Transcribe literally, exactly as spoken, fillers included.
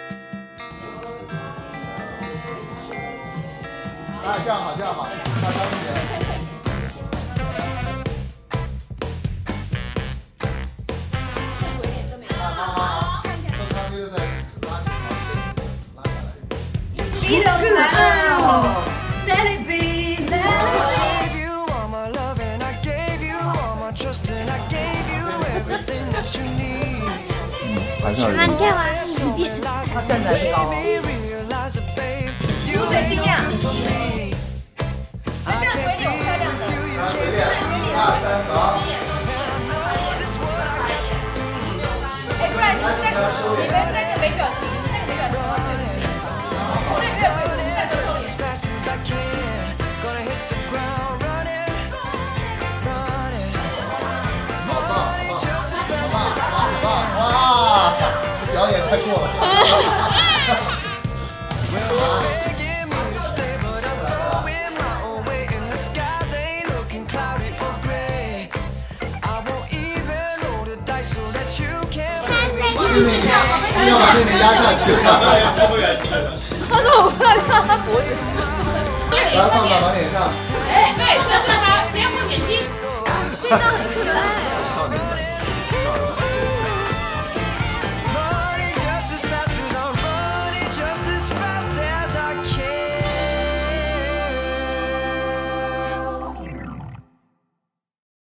哎，这样好，这样好，大张一点。 你都来了 ，Let it be, let it be。 妈，你看完一遍。 他站得很高。 出嘴尽量。这样鬼脸漂亮的。 鬼脸，二三走。 哎，不然你们三个，你们三个没表情，三个没表情的话，对不对？我也没有，我也没有露脸。 哇，表演太过了。一定要把妹妹压下去。 他说我快让他不